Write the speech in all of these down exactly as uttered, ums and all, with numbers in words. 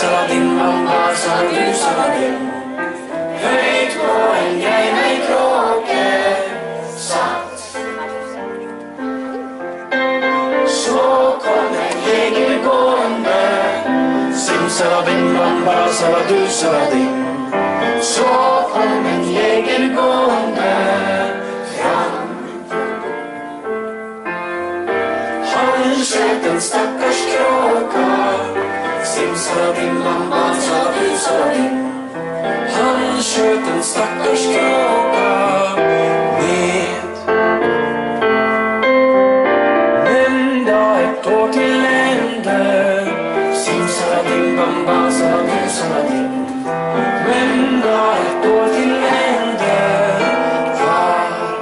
Simsalabim, bamba, saladu, saladim. Höjt på en grej med kråke satt. Så kom en jäger gående. Simsalabim, bamba, saladu, saladim. Så kom en jäger gående fram. Han sköt en stackars kråka. Simsalabim, bamba, saladu, saladim. Han sköt en stackars kråka med. Men da ett år till ände. Simsalabim, bamba, saladu, saladim. Men da ett år till ände var.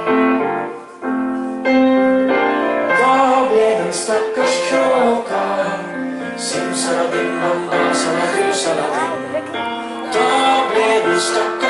Vad blev en stackars kråka? Simsalabim, bamba, saladu, saladim. Då blev en stackars